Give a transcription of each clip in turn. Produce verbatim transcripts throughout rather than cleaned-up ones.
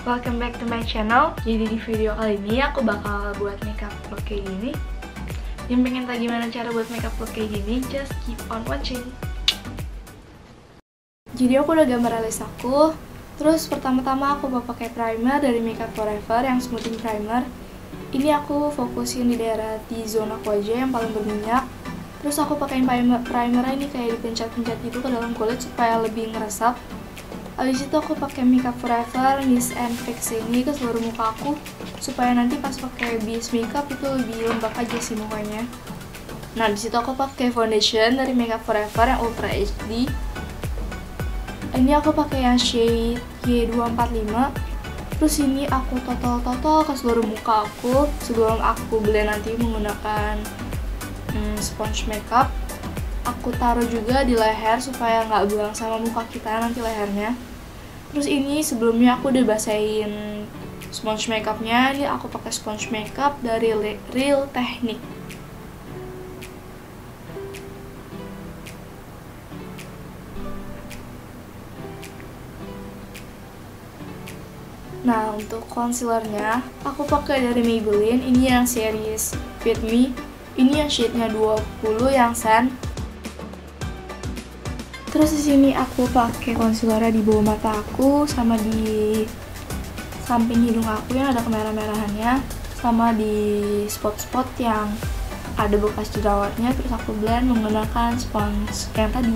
Welcome back to my channel. Jadi di video kali ini aku bakal buat makeup look kayak gini. Yang pengen tahu gimana cara buat makeup look kayak gini, just keep on watching. Jadi aku udah gambar alis aku. Terus pertama-tama aku mau pakai primer dari Makeup Forever yang smoothing primer. Ini aku fokusin di daerah T-zone aku aja yang paling berminyak. Terus aku pakein primer primer ini kayak dipencet-pencet gitu ke dalam kulit supaya lebih ngeresap. Abis itu aku pakai Makeup Forever Mist and Fix ini ke seluruh muka aku supaya nanti pas pakai base makeup itu lebih lembab aja sih mukanya. Nah, disitu aku pakai foundation dari Makeup Forever yang Ultra H D. Ini aku pakai yang shade Y dua empat lima. Terus ini aku total-total ke seluruh muka aku sebelum aku blend nanti menggunakan hmm, sponge makeup. Aku taruh juga di leher supaya nggak buang sama muka kita nanti lehernya. Terus ini sebelumnya aku udah basahin sponge makeupnya. Ini aku pakai sponge makeup dari Real Technique. Nah, untuk concealernya aku pakai dari Maybelline. Ini yang series Fit Me. Ini yang shade-nya dua puluh yang Sand. Terus di sini aku pakai concealer di bawah mata aku sama di samping hidung aku yang ada kemerah-merahannya, sama di spot-spot yang ada bekas jerawatnya. Terus aku blend menggunakan sponge yang tadi.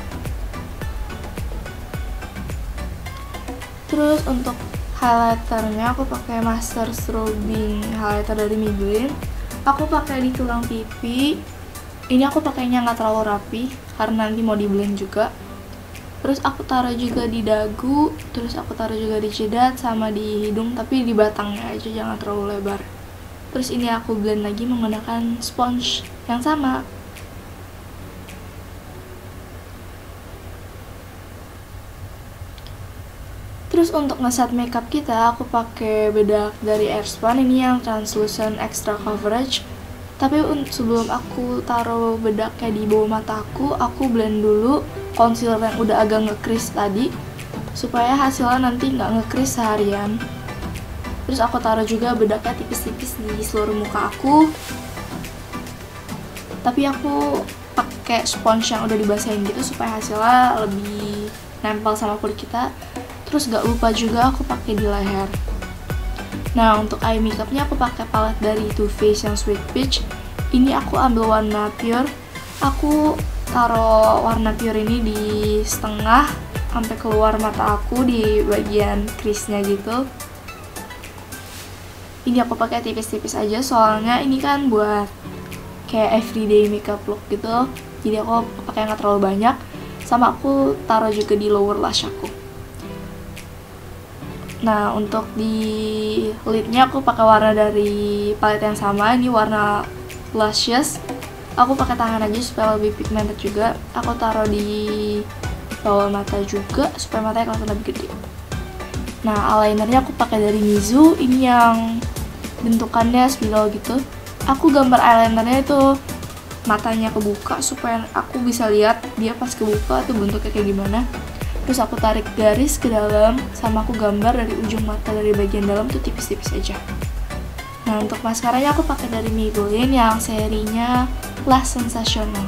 Terus untuk highlighternya aku pakai Master Strobing highlighter dari Maybelline. Aku pakai di tulang pipi. Ini aku pakainya nggak terlalu rapi karena nanti mau di blend juga. Terus aku taruh juga di dagu, terus aku taruh juga di jidat sama di hidung, tapi di batangnya aja, jangan terlalu lebar. Terus ini aku blend lagi menggunakan sponge yang sama. Terus untuk ngeset makeup kita, aku pakai bedak dari Airspun. Ini yang translucent extra coverage. Tapi sebelum aku taruh bedaknya di bawah mata aku, aku blend dulu concealer yang udah agak nge-crease tadi supaya hasilnya nanti nggak nge-crease seharian. Terus aku taruh juga bedaknya tipis-tipis di seluruh muka aku. Tapi aku pakai sponge yang udah dibasahin gitu supaya hasilnya lebih nempel sama kulit kita. Terus gak lupa juga aku pakai di leher. Nah, untuk eye makeupnya aku pakai palette dari Too Faced yang Sweet Peach. Ini aku ambil warna pure. Aku taruh warna pure ini di setengah sampai keluar mata aku di bagian crease-nya gitu. Ini aku pakai tipis-tipis aja soalnya ini kan buat kayak everyday makeup look gitu. Jadi aku pakai nggak terlalu banyak. Sama aku taruh juga di lower lash aku. Nah, untuk di lidnya aku pakai warna dari palette yang sama. Ini warna Luscious. Aku pakai tangan aja supaya lebih pigmented juga. Aku taruh di bawah mata juga supaya matanya kelihatan lebih gede. Nah, eyelinernya aku pakai dari Mizu. Ini yang bentukannya spiral gitu. Aku gambar eyelinernya itu matanya kebuka supaya aku bisa lihat dia pas kebuka tuh bentuknya kayak gimana. Terus aku tarik garis ke dalam, sama aku gambar dari ujung mata dari bagian dalam tuh tipis-tipis aja. Nah, untuk maskaranya aku pakai dari Maybelline yang serinya Lash Sensational.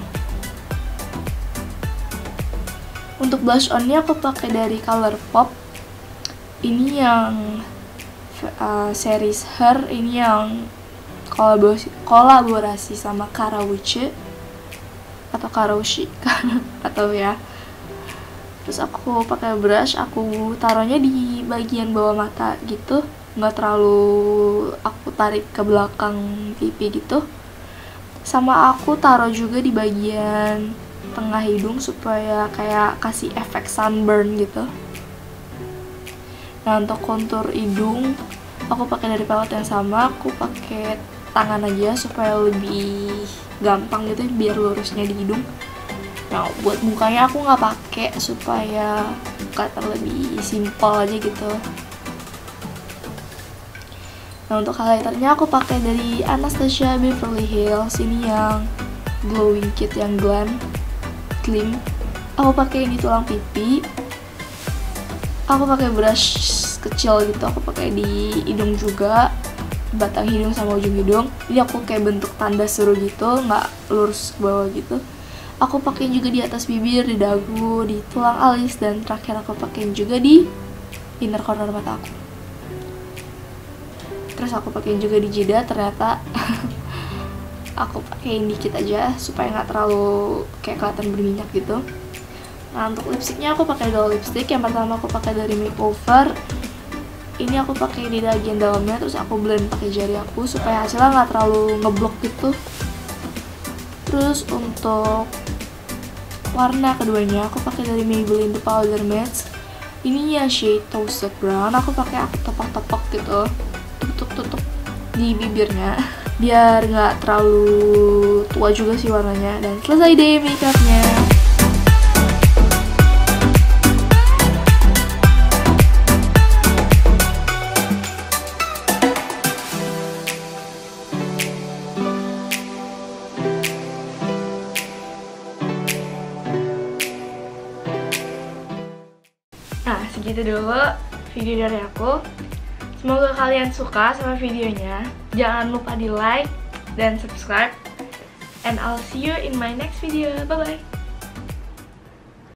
Untuk blush onnya aku pakai dari Colourpop. Ini yang uh, series Her, ini yang kolaborasi, kolaborasi sama Karawuche atau Karoushi atau ya. Terus aku pakai brush, aku taruhnya di bagian bawah mata gitu, nggak terlalu aku tarik ke belakang pipi gitu. Sama aku taruh juga di bagian tengah hidung supaya kayak kasih efek sunburn gitu. Nah, untuk kontur hidung aku pakai dari palette yang sama. Aku pakai tangan aja supaya lebih gampang gitu biar lurusnya di hidung. Nah, buat mukanya aku nggak pakai supaya muka terlebih simpel aja gitu. Nah, untuk highlighternya aku pakai dari Anastasia Beverly Hills. Ini yang glowing kit yang glam glim. Aku pakai ini tulang pipi. Aku pakai brush kecil gitu, aku pakai di hidung juga, batang hidung sama ujung hidung. Jadi aku kayak bentuk tanda seru gitu, nggak lurus ke bawah gitu. Aku pakein juga di atas bibir, di dagu, di tulang alis, dan terakhir aku pakein juga di inner corner mata aku. Terus aku pakein juga di jidat, ternyata aku pakein dikit aja supaya nggak terlalu kayak kelihatan berminyak gitu. Nah, untuk lipstiknya aku pakai dua lipstick. Yang pertama aku pakai dari Makeover. Ini aku pakai di bagian dalamnya, terus aku blend pakai jari aku supaya hasilnya nggak terlalu ngeblok gitu. Terus untuk warna keduanya aku pakai dari Maybelline The Powder Match. Ini ya shade Toasted Brown. Aku pakai aku tepak-tepak gitu, tutup-tutup di bibirnya biar nggak terlalu tua juga sih warnanya. Dan selesai deh makeupnya. Nah, segitu dulu video dari aku. Semoga kalian suka sama videonya. Jangan lupa di like dan subscribe. And I'll see you in my next video. Bye-bye.